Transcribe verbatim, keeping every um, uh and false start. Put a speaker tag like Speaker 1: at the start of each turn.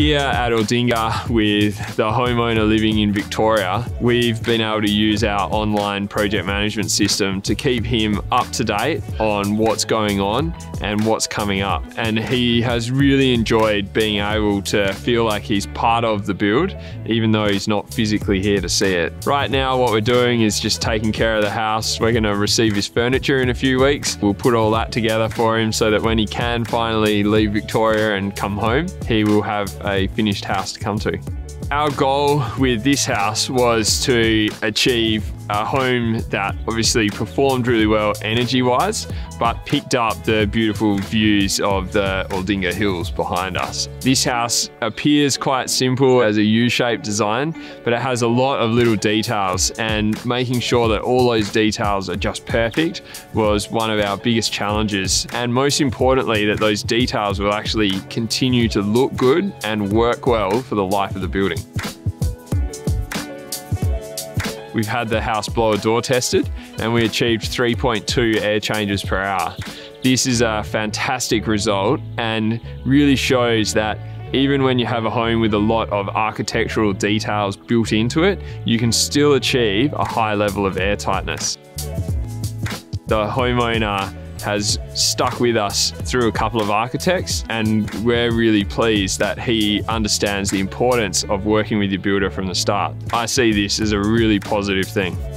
Speaker 1: Here at Aldinga, with the homeowner living in Victoria, we've been able to use our online project management system to keep him up to date on what's going on and what's coming up. And he has really enjoyed being able to feel like he's part of the build, even though he's not physically here to see it. Right now, what we're doing is just taking care of the house. We're going to receive his furniture in a few weeks. We'll put all that together for him so that when he can finally leave Victoria and come home, he will have a finished house to come to. Our goal with this house was to achieve a home that obviously performed really well energy-wise, but picked up the beautiful views of the Aldinga Hills behind us. This house appears quite simple as a U-shaped design, but it has a lot of little details, and making sure that all those details are just perfect was one of our biggest challenges. And most importantly, that those details will actually continue to look good and work well for the life of the building. We've had the house blower door tested and we achieved three point two air changes per hour. This is a fantastic result and really shows that even when you have a home with a lot of architectural details built into it, you can still achieve a high level of air tightness. The homeowner has stuck with us through a couple of architects, and we're really pleased that he understands the importance of working with your builder from the start. I see this as a really positive thing.